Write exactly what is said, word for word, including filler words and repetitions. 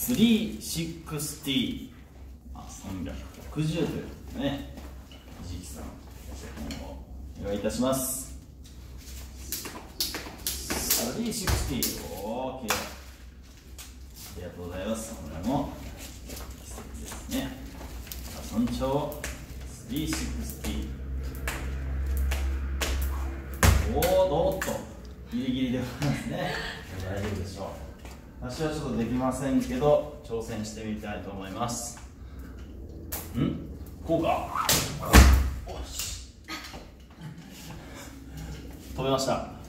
スリーシックスティー、あ、さんびゃくろくじゅうということでね、藤木さん、お願いいたします。スリーシックスティー、オーケー。ありがとうございます。これも奇跡ですね。尊重スリーシックスティー。おー、おっとギリギリでございますね。大丈夫でしょう。私はちょっとできませんけど挑戦してみたいと思います。んこうか。おし飛べました。